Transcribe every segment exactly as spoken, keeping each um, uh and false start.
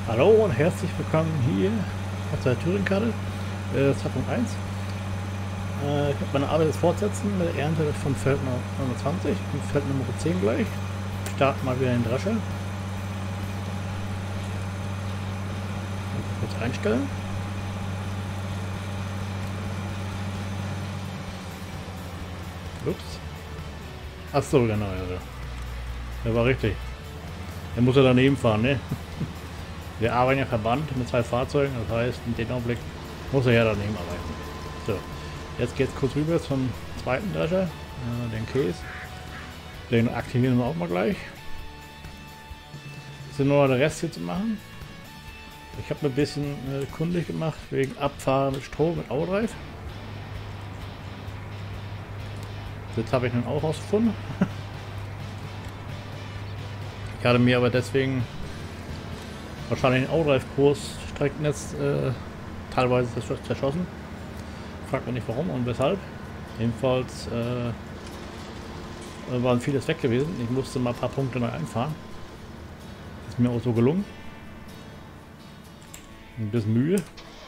Hallo und herzlich willkommen hier auf der Touring-Karte, äh, zwei Punkt eins. Äh, ich werde meine Arbeit jetzt fortsetzen mit der Ernte von Feld neunundzwanzig und Feld Nummer zehn gleich. Starten mal wieder den Drescher. Kurz einstellen. Ups. Achso, genau, ja. Der war richtig. Der muss ja daneben fahren, ne? Wir arbeiten ja verbannt mit zwei Fahrzeugen, das heißt, in dem Augenblick muss er ja daneben arbeiten. So, jetzt geht es kurz rüber zum zweiten Drescher, äh, den Case. Den aktivieren wir auch mal gleich. Es ist nur noch der Rest hier zu machen. Ich habe mir ein bisschen äh, kundig gemacht wegen Abfahren mit Strom mit Autodrive. Das habe ich nun auch rausgefunden. Ich hatte mir aber deswegen wahrscheinlich den Autodrive-Kurs Streckennetz äh, teilweise zerschossen. Fragt mich nicht warum und weshalb. Jedenfalls äh, waren vieles weg gewesen. Ich musste mal ein paar Punkte neu einfahren. Ist mir auch so gelungen. Ein bisschen Mühe.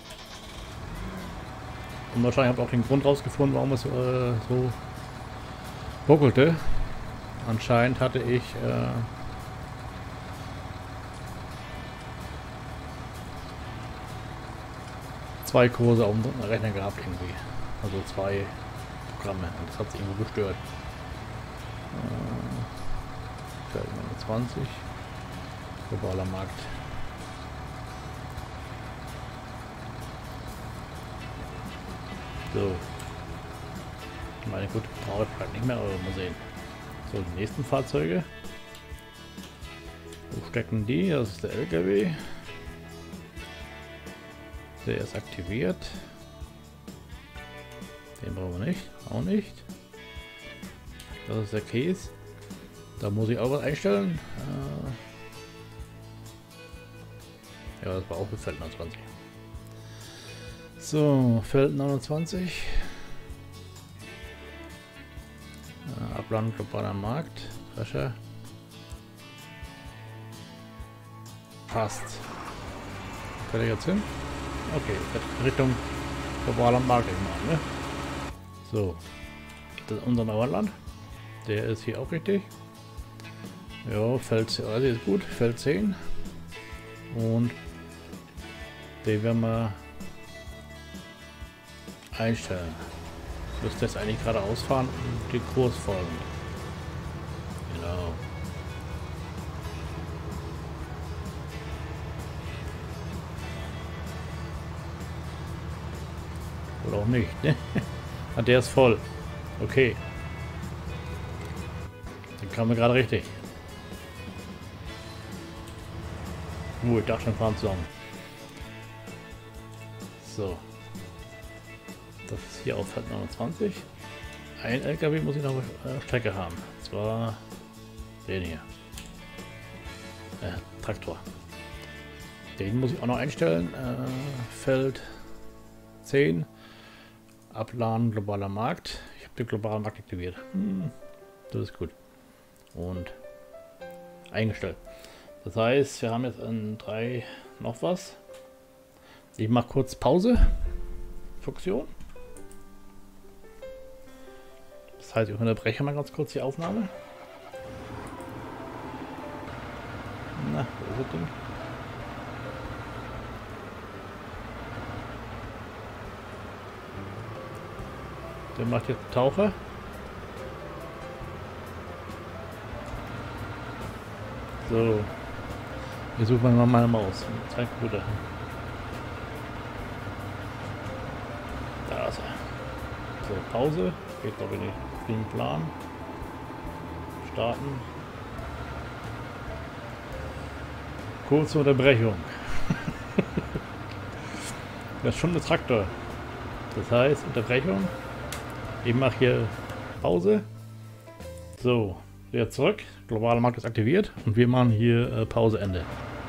Und wahrscheinlich habe ich auch den Grund rausgefunden, warum es äh, so ruckelte. Anscheinend hatte ich äh, zwei Kurse auf dem Rechner gehabt irgendwie. Also zwei Programme. Und das hat sich irgendwo gestört. Äh, neunundzwanzig. Globaler Markt. So. Ich meine, gut, brauche ich vielleicht nicht mehr, aber mal sehen. So, die nächsten Fahrzeuge. Wo stecken die? Das ist der L K W. Der ist aktiviert. Den brauchen wir nicht. Auch nicht. Das ist der Case. Da muss ich auch was einstellen. Ja, das war auch für Feld neunundzwanzig. So, Feld neunundzwanzig. Abladen globaler Markt. Drescher. Passt. Fährt er jetzt hin? Okay, Richtung globaler Markt mal, ne? So. Das ist unser Neuland. Der ist hier auch richtig. Ja, Feld zehn, also ist gut. Feld zehn. Und den werden wir einstellen. Müsste jetzt eigentlich gerade ausfahren und den Kurs folgen. Genau. Oder auch nicht, ne? Ah, der ist voll. Okay. Dann kamen wir gerade richtig. Uh, ich dachte schon fahren zusammen. So. Das ist hier auf Feld neunundzwanzig. Ein L K W muss ich noch äh, Strecke haben. Und zwar den hier. Äh, Traktor. Den muss ich auch noch einstellen. Äh, Feld zehn. Abladen globaler Markt. Ich habe den globalen Markt aktiviert. Hm, das ist gut. Und eingestellt. Das heißt, wir haben jetzt in drei noch was. Ich mache kurz Pause. Funktion. Das heißt, ich unterbreche mal ganz kurz die Aufnahme. Na, wo ist das Ding? Der macht jetzt Taucher. So. Wir suchen mal meine Maus. Zeig Bruder. Da ist er. So, Pause. Geht glaube ich nicht. Den Plan. Starten. Kurze Unterbrechung. Das ist schon ein Traktor. Das heißt Unterbrechung. Ich mache hier Pause. So, wieder zurück. Globaler Markt ist aktiviert und wir machen hier äh, Pause Ende.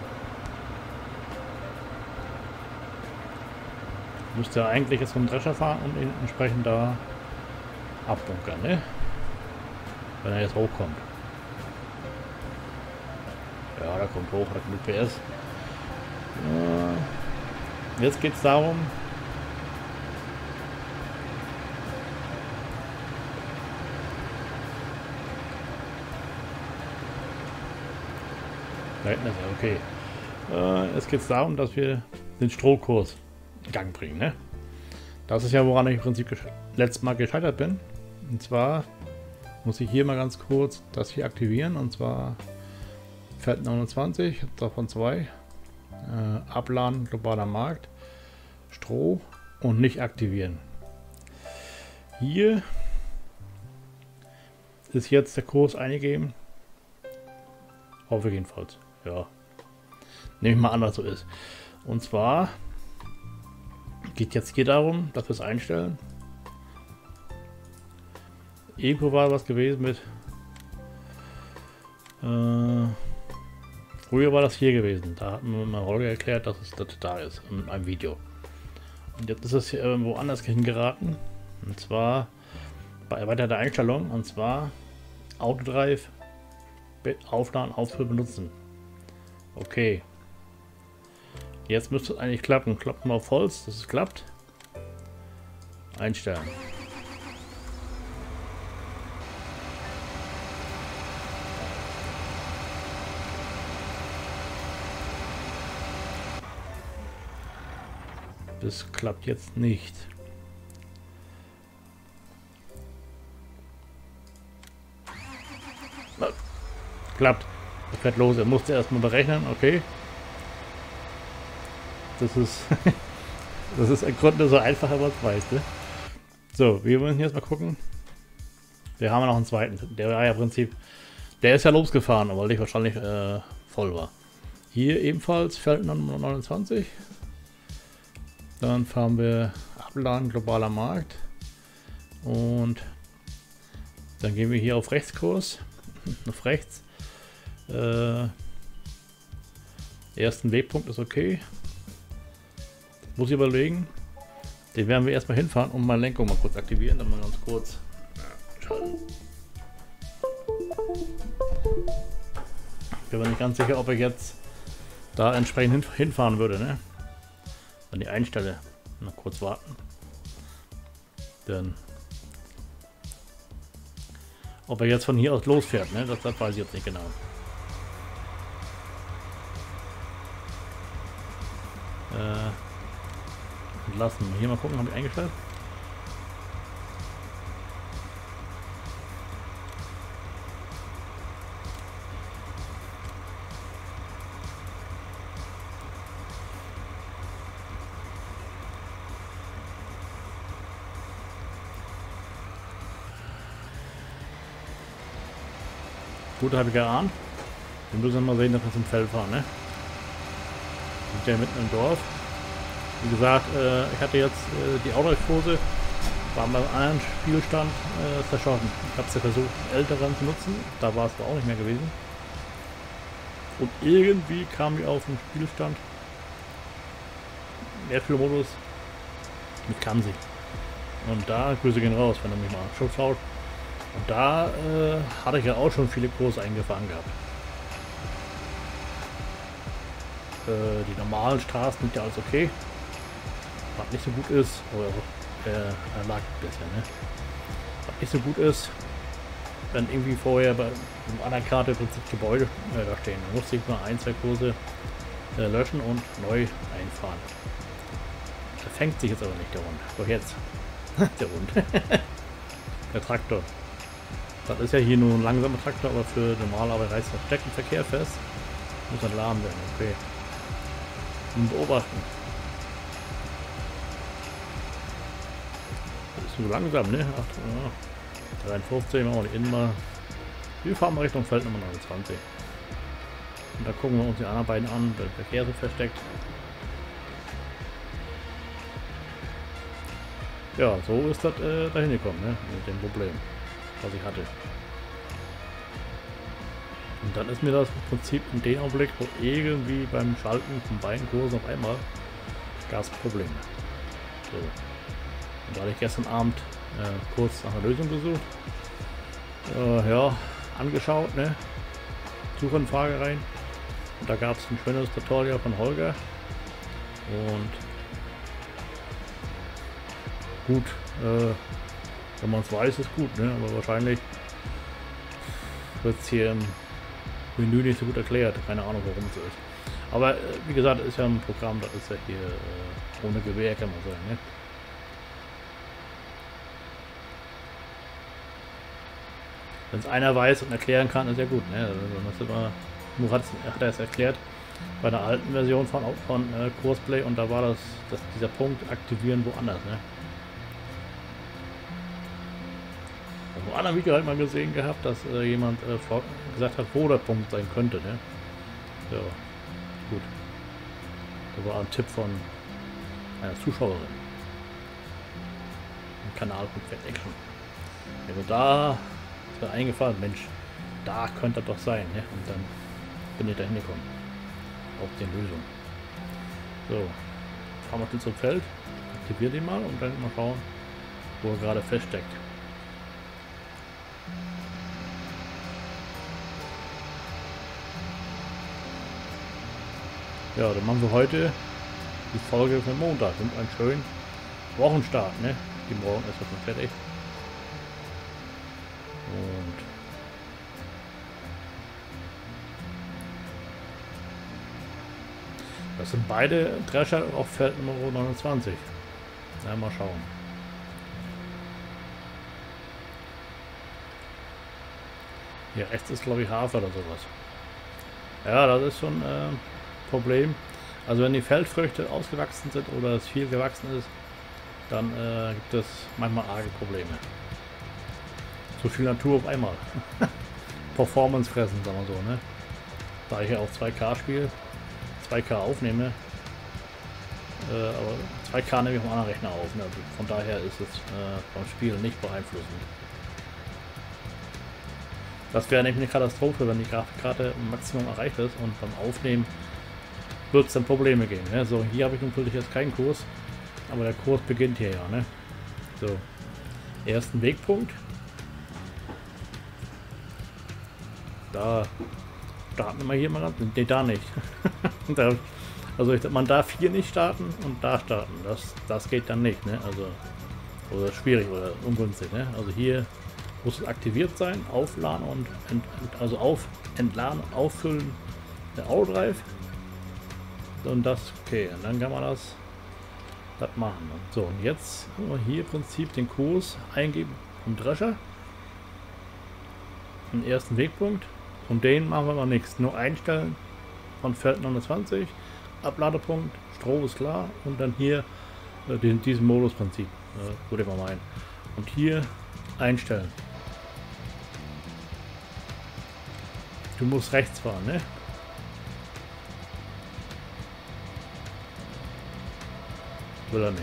Müsste ja eigentlich jetzt vom Drescher fahren und ihn entsprechend da abbunkern, ne? Wenn er jetzt hochkommt. Ja, da kommt hoch, da kommt P S. Äh, jetzt geht es darum, da hinten ist er, okay. Äh, jetzt geht es darum, dass wir den Strohkurs in Gang bringen. Ne? Das ist ja, woran ich im Prinzip letztes Mal gescheitert bin. Und zwar muss ich hier mal ganz kurz das hier aktivieren. Und zwar Feld neunundzwanzig, davon zwei. Äh, Abladen, globaler Markt, Stroh und nicht aktivieren. Hier ist jetzt der Kurs eingegeben. Hoffe ich jedenfalls. Ja. Nehme ich mal an, was so ist. Und zwar geht jetzt hier darum, dass wir es einstellen. Irgendwo war was gewesen mit. Äh, früher war das hier gewesen. Da hat mir mal Holger erklärt, dass es das da ist in einem Video. Und jetzt ist es hier irgendwo anders hingeraten. Und zwar bei erweiterter Einstellung. Und zwar Autodrive Aufladen, Aufführen, benutzen. Okay. Jetzt müsste es eigentlich klappen. Klopfen wir auf Holz, dass es klappt. Einstellen. Das klappt jetzt nicht. Na, klappt. Er fährt los. Er musste erstmal berechnen. Okay. Das ist das ist im Grunde so einfach, aber es weiß, ne? So, wir müssen jetzt mal gucken. Wir haben ja noch einen zweiten. Der war ja im Prinzip. Der ist ja losgefahren, weil ich wahrscheinlich äh, voll war. Hier ebenfalls Feld neunundzwanzig. Dann fahren wir Abladen, globaler Markt. Und dann gehen wir hier auf Rechtskurs. Auf rechts. Äh, ersten Wegpunkt ist okay. Muss ich überlegen. Den werden wir erstmal hinfahren und mal Lenkung mal kurz aktivieren. Dann mal ganz kurz schalten. Ich bin mir nicht ganz sicher, ob ich jetzt da entsprechend hin, hinfahren würde, ne? Wenn die einstelle. Noch kurz warten. Dann. Ob er jetzt von hier aus losfährt, ne? Das, das weiß ich jetzt nicht genau. Äh. Lassen. Hier mal gucken, habe ich eingestellt. Gut, habe ich geahnt. Wir müssen mal sehen, dass wir zum Feld fahren, ne? Wir sind ja mitten im Dorf. Wie gesagt, äh, ich hatte jetzt äh, die Autokurse, war beim anderen Spielstand äh, verschossen. Ich habe es ja versucht, älteren zu nutzen, da war es aber auch nicht mehr gewesen. Und irgendwie kam ich auf den Spielstand Airfield-Modus mit Kansi. Und da, Grüße gehen raus, wenn er mich mal schon schaut. Und da äh, hatte ich ja auch schon viele Kurse eingefahren gehabt. Äh, die normalen Straßen sind ja alles okay. Was nicht so gut ist, oder äh, er lag ein bisschen, ne? Was nicht so gut ist, wenn irgendwie vorher bei einer Karte im Prinzip Gebäude äh, da stehen. Da musste ich mal ein, zwei Kurse äh, löschen und neu einfahren. Da fängt sich jetzt aber nicht der Hund. Doch jetzt. Der Hund. Der Traktor. Das ist ja hier nur ein langsamer Traktor, aber für normalerweise reißt der Streckenverkehr fest. Muss dann lahm werden, okay. Und beobachten. So langsam, ne? Ach, ja. dreiundfünfzig, machen wir die innen mal. Wir fahren mal Richtung Feld Nummer neunundzwanzig. Und da gucken wir uns die anderen beiden an, der Verkehr so versteckt. Ja, so ist das äh, dahin gekommen, ne? Mit dem Problem, was ich hatte. Und dann ist mir das im Prinzip in dem Augenblick, wo irgendwie beim Schalten von beiden Kursen auf einmal gab es Probleme. So. Und da hatte ich gestern Abend äh, kurz nach einer Lösung gesucht. Äh, ja, angeschaut, ne? Suchanfrage rein. Und da gab es ein schönes Tutorial von Holger. Und gut, äh, wenn man es weiß, ist gut, ne? Aber wahrscheinlich wird es hier im Menü nicht so gut erklärt. Keine Ahnung, warum es so ist. Aber äh, wie gesagt, ist ja ein Programm, das ist ja hier äh, ohne Gewehr, kann man sagen, ne? Wenn es einer weiß und erklären kann, ist ja gut, ne? Also, nur hat er es erklärt bei der alten Version von, von äh, Courseplay, und da war das, das dieser Punkt aktivieren woanders, ne? Im anderen Video halt mal gesehen gehabt, dass äh, jemand äh, vor, gesagt hat, wo der Punkt sein könnte, ne? Ja, gut. Das war ein Tipp von einer Zuschauerin. Im Kanal Action. Also da ist mir eingefallen, Mensch, da könnte das doch sein, ne? Und dann bin ich da hingekommen. Auf die Lösung. So, fahren wir zum Feld, aktiviert ihn mal und dann mal schauen, wo er gerade feststeckt. Ja, dann machen wir heute die Folge für Montag und einen schönen Wochenstart, ne? Die morgen ist das schon fertig. Und das sind beide Drescher auf Feld Nummer neunundzwanzig. Na, mal schauen. Hier rechts ist, glaube ich, Hafer oder sowas. Ja, das ist schon ein äh, Problem. Also wenn die Feldfrüchte ausgewachsen sind oder es viel gewachsen ist, dann äh, gibt es manchmal arge Probleme. So viel Natur auf einmal. Performance fressen, sagen wir so, ne? Da ich ja auch zwei K spiele, zwei K aufnehme, äh, aber zwei K nehme ich auf einem anderen Rechner auf, ne? Also von daher ist es äh, beim Spiel nicht beeinflussend. Das wäre nämlich eine Katastrophe, wenn die Grafikkarte im Maximum erreicht ist und beim Aufnehmen wird es dann Probleme geben. Ne? So, hier habe ich natürlich jetzt keinen Kurs, aber der Kurs beginnt hier ja. Ne? So, ersten Wegpunkt. Da starten wir hier mal ganz. Ne, da nicht. da, also ich, man darf hier nicht starten und da starten. Das, das geht dann nicht. Ne? Also, oder schwierig oder ungünstig. Ne? Also hier muss es aktiviert sein, aufladen und ent, also auf, entladen, auffüllen der Autodrive. Und das, okay, und dann kann man das, das machen. So, und jetzt hier im Prinzip den Kurs eingeben vom Drescher. Den ersten Wegpunkt. Und den machen wir mal nichts. Nur einstellen von Feld neunundzwanzig, Abladepunkt, Stroh ist klar. Und dann hier äh, den, diesen Modusprinzip, äh, würde ich mal meinen. Und hier einstellen. Du musst rechts fahren, ne? Will er nicht.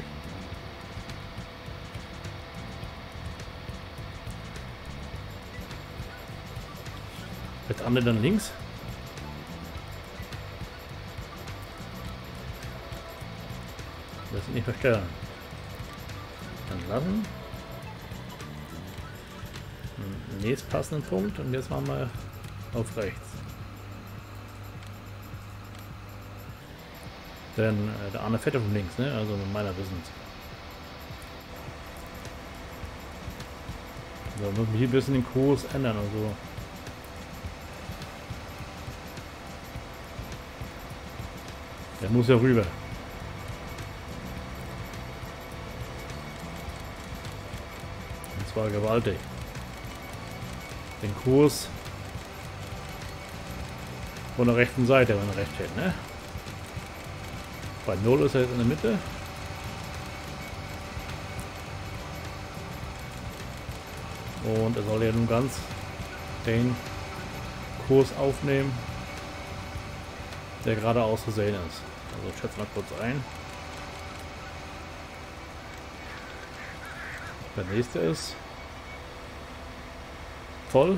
Jetzt andere dann links. Das nicht verstellen. Dann lassen. Nächst passenden Punkt und jetzt machen wir auf rechts. Denn äh, der Arne Vetter von links, ne? Also mit meiner Wissens. So, müssen wir hier ein bisschen den Kurs ändern, also. Der muss ja rüber. Und zwar gewaltig. Den Kurs von der rechten Seite, wenn er recht hält, ne? Bei null ist er jetzt in der Mitte. Und er soll ja nun ganz den Kurs aufnehmen, der geradeaus zu sehen ist. Also ich schätze mal kurz ein. Der nächste ist voll.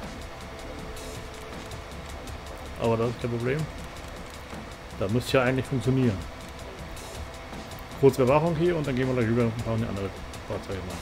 Aber das ist kein Problem. Da müsste ja eigentlich funktionieren. Kurze Überwachung hier und dann gehen wir gleich rüber und bauen die andere Fahrzeuge mal.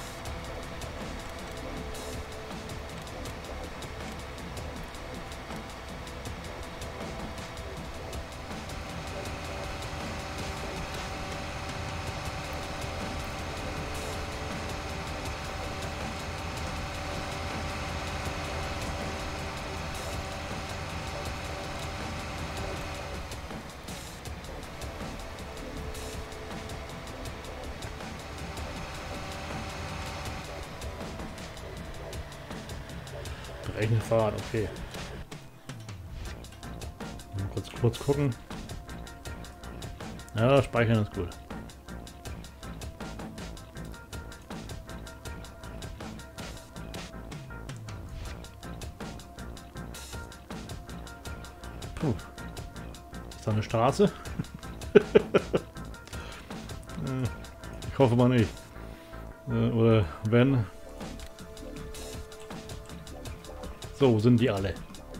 Welchen Fahrrad, okay. Mal kurz, kurz gucken. Ja, speichern ist gut. Puh. Ist da eine Straße? Ich hoffe mal nicht. Oder wenn. So sind die alle.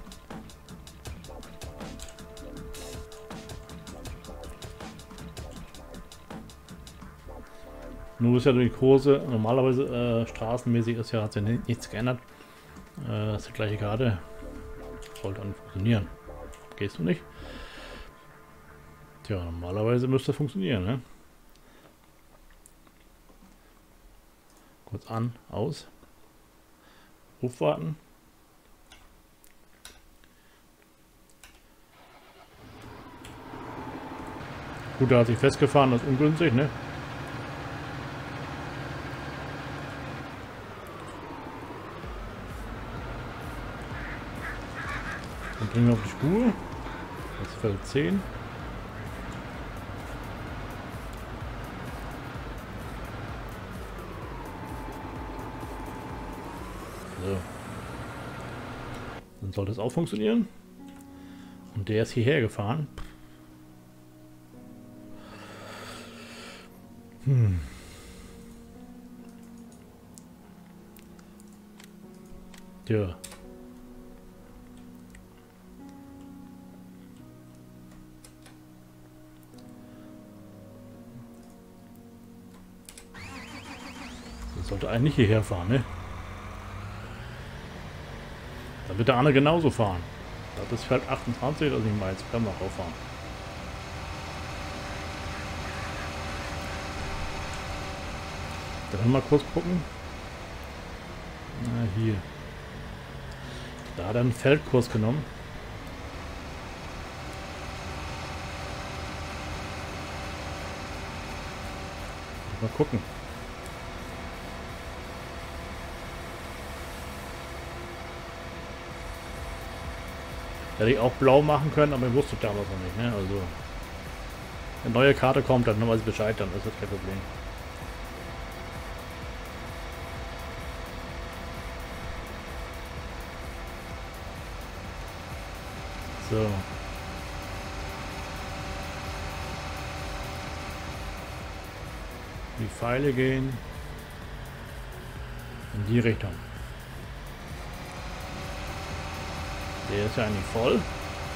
Nur ist ja durch die Kurse, normalerweise äh, straßenmäßig ist ja, hat sich nichts geändert. Äh, das ist die gleiche Karte. Sollte dann funktionieren. Gehst du nicht? Tja, normalerweise müsste es funktionieren, ne? Kurz an, aus. Aufwarten. Gut, da hat sich festgefahren, das ist ungünstig, ne? Dann bringen wir auf die Spur. Das Feld zehn. So. Dann sollte es auch funktionieren. Und der ist hierher gefahren. Hm. Ja. Das sollte eigentlich hierher fahren, ne? Dann wird der andere genauso fahren. Das ist Feld achtundzwanzig, also ich meine, jetzt können wir auch fahren. Dann mal kurz gucken. Na, hier. Da hat er einen Feldkurs genommen. Mal gucken. Hätte ich auch blau machen können, aber ich wusste damals noch nicht. Ne? Also, eine neue Karte kommt, dann weiß ich Bescheid, dann ist das kein Problem. So. Die Pfeile gehen in die Richtung. Der ist ja eigentlich voll. Im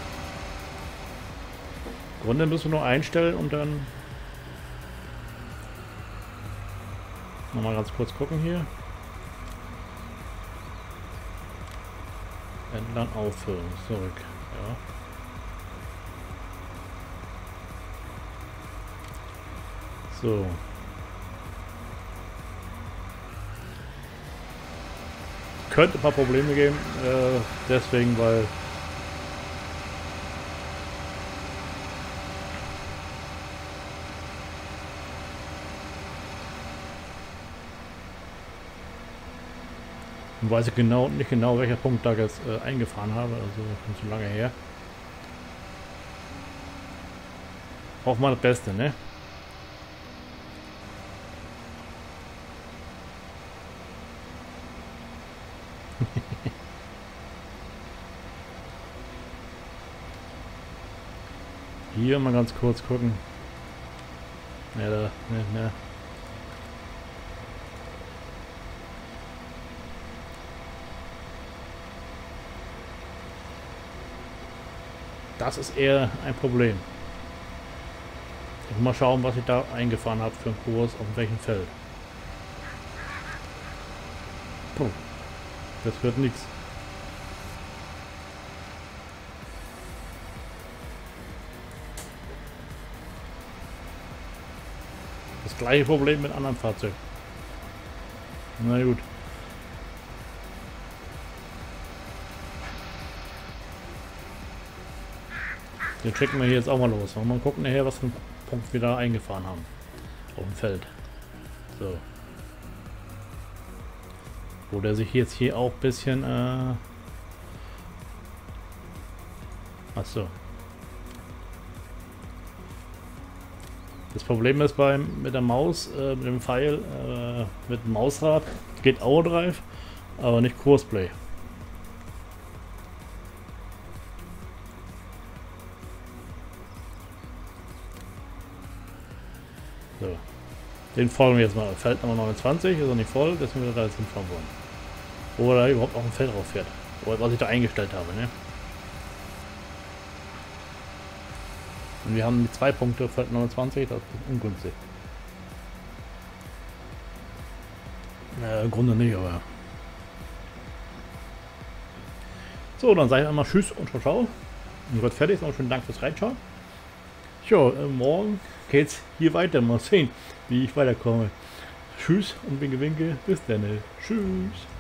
Grunde müssen wir nur einstellen und dann nochmal ganz kurz gucken hier. Entlang auffüllen. Zurück. Ja. So. Könnte ein paar Probleme geben, äh, deswegen, weil ich weiß genau nicht genau, welcher Punkt da jetzt äh, eingefahren habe, also schon zu lange her. Auch mal das Beste, ne? Hier mal ganz kurz gucken. Ja, da, ne, ne. Das ist eher ein Problem. Ich muss mal schauen, was ich da eingefahren habe für einen Kurs, auf welchem Feld. Puh, das wird nichts. Das gleiche Problem mit anderen Fahrzeugen. Na gut. Den checken wir hier jetzt auch mal los. Mal gucken nachher, was für einen Punkt wir da eingefahren haben. Auf dem Feld. So. Wo der sich jetzt hier auch ein bisschen äh, Ach so. Das Problem ist beim mit der Maus, äh, mit dem Pfeil, äh, mit dem Mausrad geht Overdrive, aber nicht Crossplay. So. Den folgen wir jetzt mal. Feld Nummer neunundzwanzig ist noch nicht voll, deswegen wir da jetzt hinfahren wollen. Oder überhaupt noch ein Feld drauf fährt. Oder was ich da eingestellt habe, ne? Und wir haben die zwei Punkte Feld neunundzwanzig, das ist ungünstig. Äh, im Grunde nicht, aber. So, dann sage ich einmal Tschüss und ciao, ciao. Und wird fertig, noch schönen Dank fürs Reinschauen. Ja, äh, morgen geht's hier weiter. Mal sehen, wie ich weiterkomme. Tschüss und winke, winke. Bis dann. Tschüss.